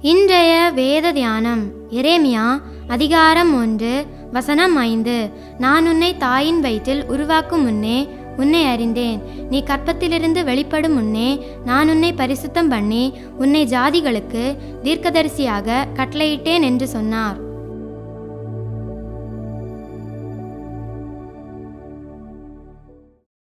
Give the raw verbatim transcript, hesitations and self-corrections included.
இன்றைய வேத தியானம் எரேமியா அதிகாரம் ஒன்று வசனம் ஐந்து. நான் உன்னை தாயின் வயிற்றில் உருவாக்கும் முன்னே உன்னை அறிந்தேன். நீ கற்பத்திலிருந்து வெளிப்படும் முன்னே நான் உன்னை பரிசுத்தம் பண்ணி உன்னை ஜாதிகளுக்கு தீர்க்கதரிசியாக கட்டளையிட்டேன் என்று சொன்னார்.